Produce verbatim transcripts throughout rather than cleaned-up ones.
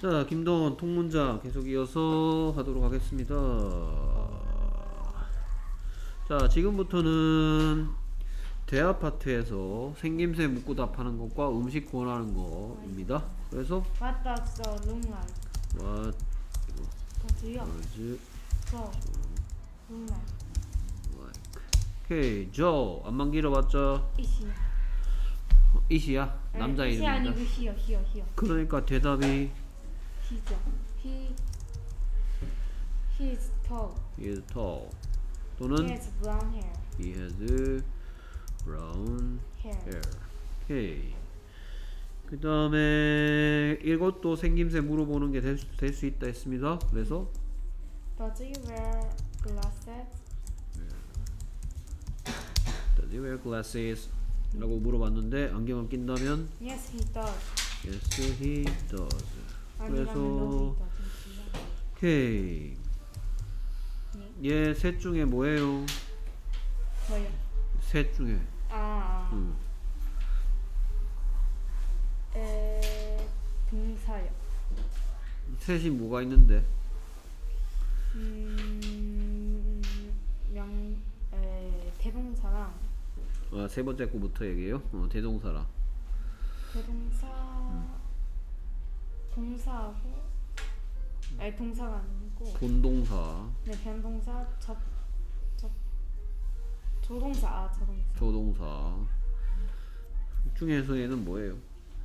자, 김동원 통문장 계속 이어서 하도록 하겠습니다. 자, 지금부터는 대화 파트에서 생김새 묻고 답하는 것과 음식 권하는 거입니다. 그래서 What does the room like? what 더즈요. does 저 room like. like? 오케이, 저 안만 길어봤자 이시요. 이시야 남자 이시 아니고 이름입니다. 히요 히요 히요. 그러니까 대답이 히죠. He he is tall. he is tall He 또는 has brown hair. he has brown Hair. hair. 오케이. 그 다음에 이것도 생김새 물어보는 게 될 수 있다 했습니다. 그래서 Does he wear glasses? Does he wear glasses? 라고 물어봤는데 안경을 낀다면 Yes, he does. Yes, he does. 아니라면 그래서 no, he doesn't. 오케이. 네. 얘 셋 중에 뭐예요? 저요. 셋 중에 아, 아. 음. 에 동사요. 셋이 뭐가 있는데? 음, 명, 에 대동사랑 아, 세 번째 거부터 얘기해요. 어, 대동사라. 대동사 동사하고 아니 동사가 아니고 본동사, 네 변동사 접, 접 조동사 아 조동사 조동사 중에서 얘는 뭐예요?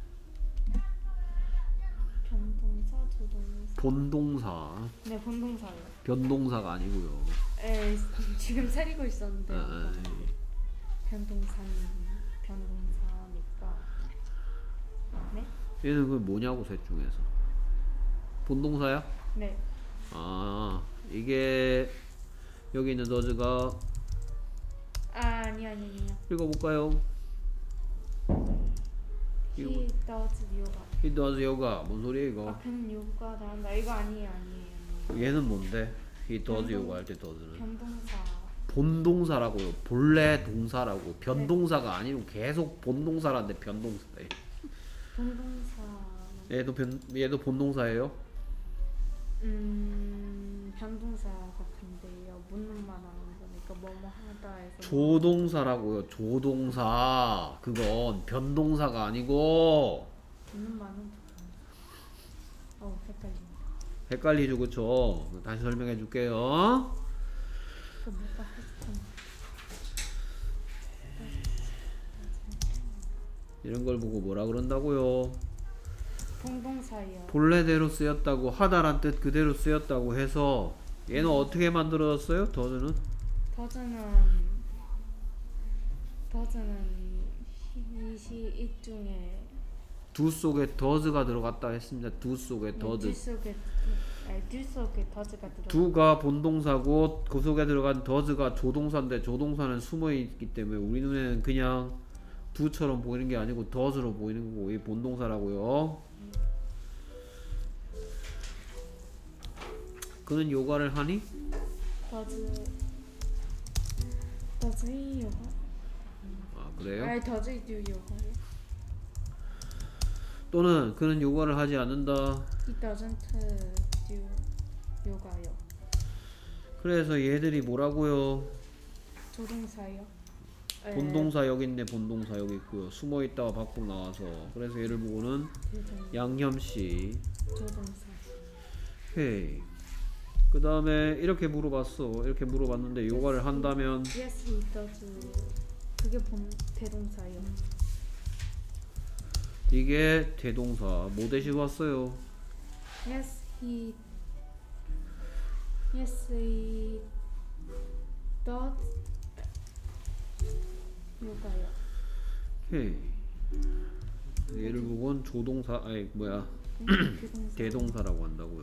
변동사 조동사 본동사. 네 본동사요. 변동사가 아니고요. 에 지금 차리고 있었는데 아, 변동사는 변동사니까 네? 얘는 그 뭐냐고 셋 중에서 본동사야? 네. 아, 이게 여기 있는 더즈가 아 아니 아니 아니요. 읽어볼까요? He does yoga. He does yoga. 뭔 소리야 이거? 앞에는 요가 나온다. 이거 아니에요 아니에요. 얘는 뭔데? He does 변동- yoga 할 때 does는 변동사. 본동사라고요. 본래 동사라고. 변동사가 아니고 계속 본동사란데 변동사래. 변동사. 얘도 변 얘도 본동사예요? 음 변동사 같은데요. 묻는 말 하는 거니까 뭐뭐 하다 해서. 조동사라고요. 조동사. 그건 변동사가 아니고. 묻는 말은 조동사. 어 헷갈린다. 헷갈리죠, 그쵸? 다시 설명해 줄게요. 그 뭐가 했던. 이런 걸 보고 뭐라 그런다고요? 동동사요. 본래대로 쓰였다고, 하다란 뜻 그대로 쓰였다고 해서 얘는 어떻게 만들어졌어요? 더즈는? 더즈는 더즈는 이시 중에 두 속에 더즈가 들어갔다 했습니다. 두 속에 두 더즈. 속에 아니 두 속에 더즈가 들어. 두가 본동사고 그 속에 들어간 더즈가 조동사인데 조동사는 숨어 있기 때문에 우리 눈에는 그냥 두처럼 보이는 게 아니고 더즈로 보이는 거고 이 본동사라고요. 그는 요가를 하니? 더즈 더즈 요가? 아, 그래요? 아니 더즈 듀 요가요? 또는 그는 요가를 하지 않는다. He doesn't do 요가요. 그래서 얘들이 뭐라고요? 조동사요? 에, 본동사 여기 있네. 본동사 여기 있고요. 숨어 있다가 밖으로 나와서. 그래서 얘를 보고는 조동- 양념씨. 조동사. 오케이. 그 다음에 이렇게 물어봤어. 이렇게 물어봤는데 요가를 한다면 Yes, he does. 그게 본 대동사요. 이게 대동사. 뭐 대시고 왔어요? Yes, he. Yes, he does. 요가요. 오케이. 얘를 보곤 조동사 아니 뭐야 대동사. 대동사라고 한다고요.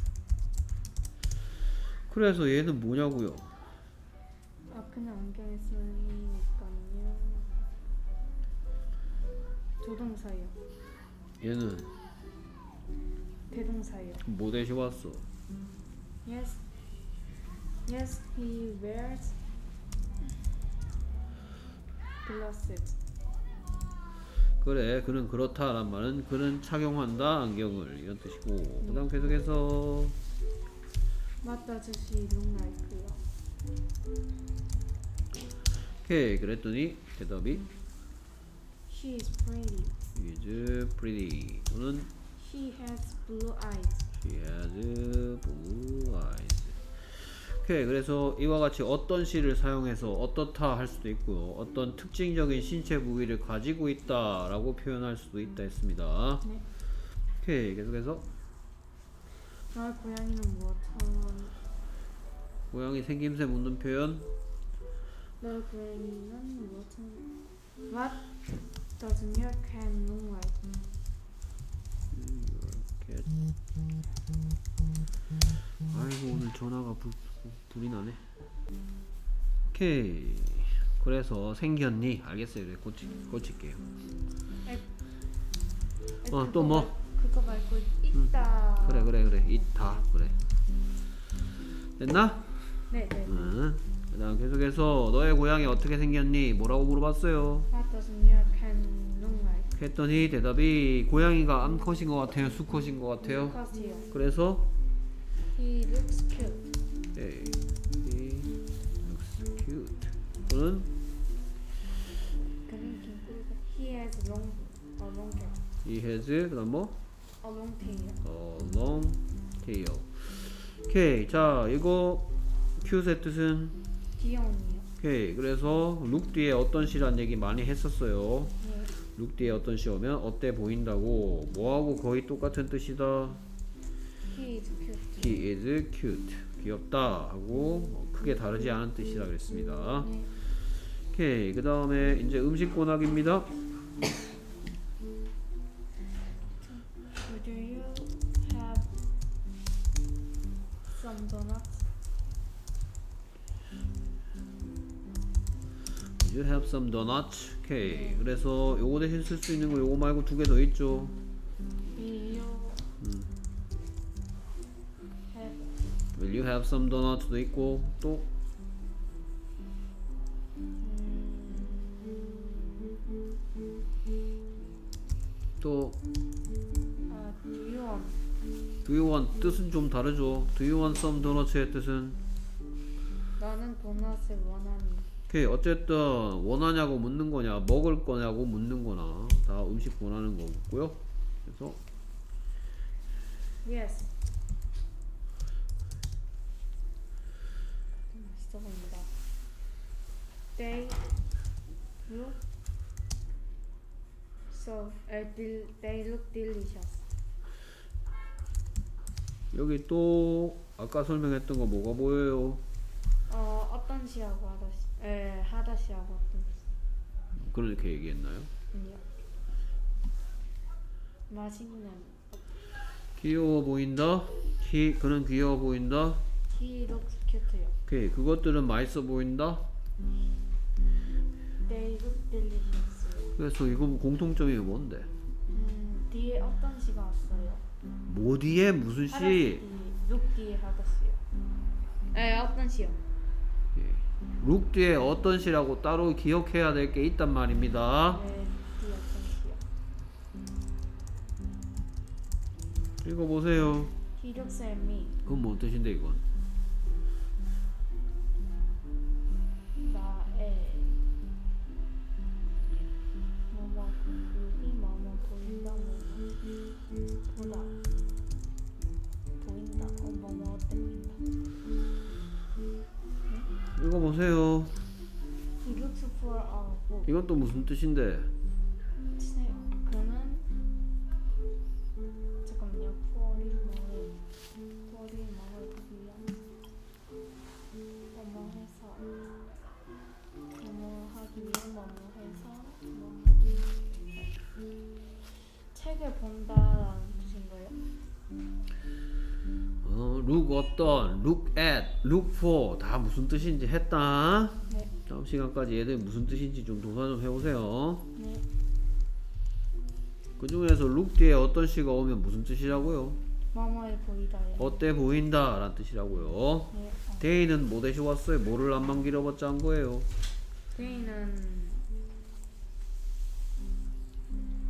그래서 얘는 뭐냐고요? 앞에는 안경을 쓰니까요. 조동사요. 얘는 대동사요. 뭐 대시 왔어? Yes. Yes, he wears glasses. 그래 그는 그렇다란 말은 그는 착용한다 안경을 이런 뜻이고 그 다음 계속해서 What does she look like요? 오케이 그랬더니 대답이 She is pretty. is pretty 또는 She has blue eyes. she has blue eyes. 오케이 그래서 이와 같이 어떤 시를 사용해서 어떻다 할 수도 있고요 어떤 특징적인 신체 부위를 가지고 있다 라고 표현할 수도 있다 했습니다. 네. 오케이 계속해서 너의 고양이는 무엇처럼? 고양이 생김새 묻는 표현 너의 고양이는 무엇처럼? What does your cat look like? cat. 아이고 오늘 전화가 불, 불이 나네. 오케이 그래서 생겼니? 알겠어요 그래 고치, 고칠게요. 어, 또 뭐? 그거 말고 있다. 그래 그래 그래 있다 그래 됐나? 네, 네. 응. 그 다음 계속해서 너의 고양이 어떻게 생겼니? 뭐라고 물어봤어요? What does your cat look like? 했더니 대답이 고양이가 암컷인 것 같아요? 수컷인 것 같아요? 컷이요. 그래서 He looks cute. 네. He looks cute 또는 그는 긴뿔. He has long, a long tail. he has 그 다음 뭐? A long tail. a long tail. 오케이 자 이거 cute의 뜻은 귀여운이요. 오케이 그래서 look 뒤에 어떤 시란 얘기 많이 했었어요. 네. look 뒤에 어떤 시 오면 어때 보인다고 뭐하고 거의 똑같은 뜻이다. He is cute. he is cute 귀엽다 하고 뭐 크게 다르지 않은 뜻이라 그랬습니다. 네. 오케이 그 다음에 이제 음식 권학입니다. Do you have some donuts? You have some donuts. 오케이 그래서 요거 대신 쓸 수 있는 거 요거 말고 두 개 더 있죠. Will you 음. have Will you have some donuts도 있고 또 또 uh, do you want Do you want 뜻은 좀 다르죠. Do you want some donuts의 뜻은 나는 도넛을 원하니. 오케이 어쨌든 원하냐고 묻는 거냐 먹을 거냐고 묻는 거나 다 음식 원하는 거고요. 그래서 Yes. 맛있어 보인다. They look so uh, del- they look delicious. 여기 또 아까 설명했던 거 뭐가 보여요? 어 어떤 시하고 하다시 에 하다시하고 어떤 시. 그렇게 얘기했나요? 아니요. 맛있는. 귀여워 보인다. he 그는 귀여워 보인다. He looks cute요. 오케이 그것들은 맛있어 보인다. They look delicious. 그래서 이거 공통점이 뭔데? 음 뒤에 어떤 시가 왔어요? 뭐 뒤에 무슨 하다시 시? 룩 뒤에 하다시요. 에 어떤 시요? 룩 뒤에 어떤 시라고 따로 기억해야 될 게 있단 말입니다. 네 뒤에 어떤 시요? 읽어보세요. He looks at me. 그건 뭔 뜻인데 이건? 나의 뭐뭐 여기 뭐뭐 보인다 뭐뭐 보다 보인다 어 뭐뭐 어때 보인다. 읽어보세요. He looks for a book. 이건 또 무슨 뜻인데? 치세요. 그는 잠깐만요. for이 뭐를 for이 뭐를 위한 뭐뭐 해서 뭐뭐 하기 위해 뭐뭐 해서 뭐 하기 위해 책을 본다라는 뜻인가요? 어, look 어떤, look at, look for 다 무슨 뜻인지 했다. 네. 다음 시간까지 얘들 무슨 뜻인지 좀 조사 좀 해보세요. 네. 그 중에서 look 뒤에 어떤 시가 오면 무슨 뜻이라고요? 뭐뭐에 보이다요. 어때 보인다 라는 뜻이라고요. 네. 어. 데이는 뭐 대시 왔어요? 뭐를 안만 길어봤자 한 거예요? 데이는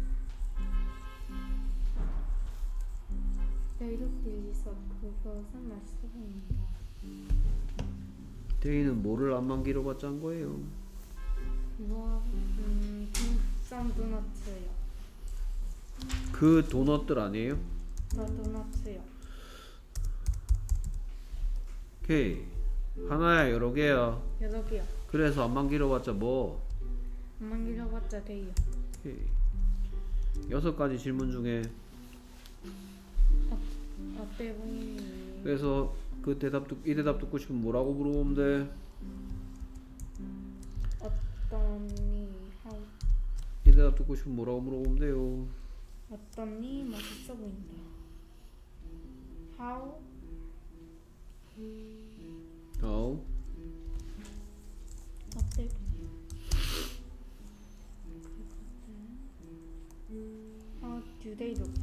대륙 딜리서 그것은 맛있어 보인다. 데이는 뭐를 안만 길어봤자 한 거예요? 뭐, 음, 빙산 도너츠요. 그 도넛들 아니에요? 더 도너츠요. 오케이. 하나야 여러 개야. 여러 개요. 그래서 안만 길어봤자 뭐? 엄만 길어봤자 돼요. 오케이. 여섯 가지 질문 중에 어때 보이니? 그래서 그 대답 듣, 이 대답 듣고 싶으면 뭐라고 물어보면 돼? 어떠니? how 이 대답 듣고 싶으면 뭐라고 물어보면 돼요? 어떠니? 맛있어 보인다. how 어? 어때 보니? how do they look?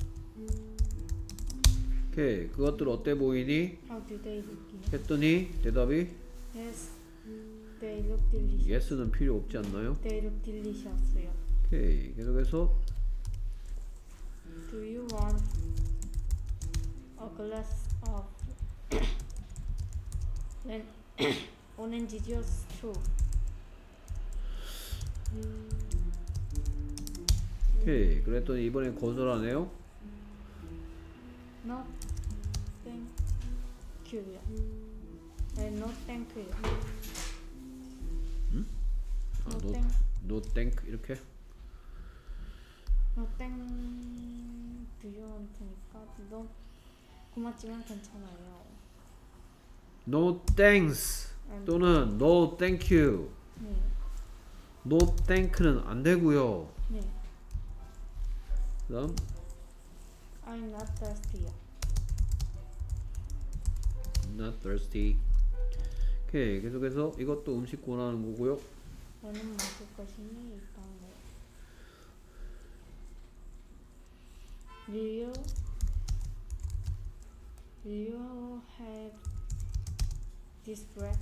오케이. 그것들 어때 보이니? how do they look이요? 했더니 대답이 yes, they look delicious. yes는 필요 없지 않나요? they look delicious요. 오케이. 계속해서 do you want a glass of then orange juice too? 오케이. 그랬더니 이번엔 거절하네요. no thank you요. 네, no thank you. 아, no no, thank no thank 이렇게. no thank do you want니까 no 고맙지만 괜찮아요. No thanks 안- 또는 no thank you. 네, no thank는 안 되고요. 네. 그다음 I'm not thirsty요. not thirsty. 오케이. 계속해서 이것도 음식 권하는 거고요. 너는 먹을 것이니 있다네. Will you Will you have this bread?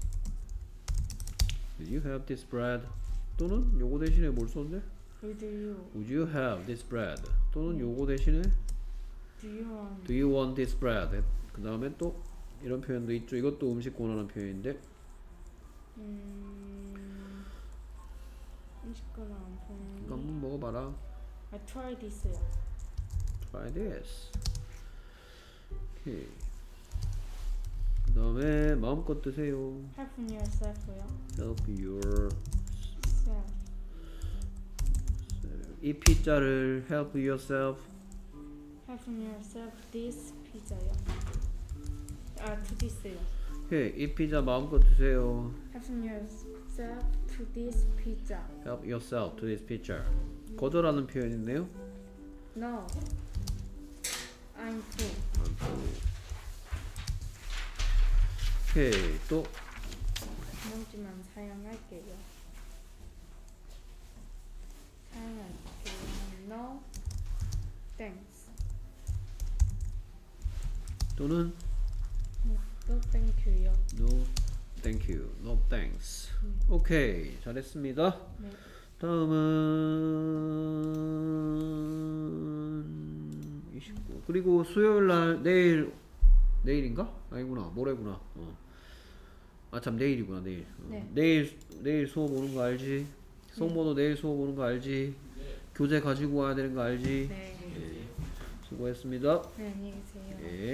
Will you have this bread? 또는 요거 대신에 뭘 썼는데? Would you Would you have this bread? 또는 요거 대신에 Do you want Do you want this bread? 그 다음에 또 이런 표현도 있죠. 이것도 음식 권하는 표현인데 음 음식거나 안 이거 보이니? 한번 먹어봐라. I try this요. Try this. 오케이. 그 다음에 마음껏 드세요. Help yourself요. Help your Self. 이 피자를 help yourself. Help yourself this pizza요. 아, to this요. 오케이. 이 피자 마음껏 드세요. Help yourself to this pizza. Help yourself to this pizza. 거절하는 표현인데요. No. I'm full. 오케이. 또 명지만 사용할게요. 사용할게요. No. Thanks. 또는 No thank you요. no thank you. No thanks. 오케이. 잘했습니다. 네. 다음은 이십구. 그리고 수요일 날 내일 내일인가? 아니구나. 모레구나. 어. 아 참 내일이구나. 내일. 어. 네. 내일 내일 수업 오는 거 알지? 성모도 내일 수업 오는 거 알지? 교재 가지고 와야 되는 거 알지? 네. 예. 수고했습니다. 네, 안녕히 계세요. 예.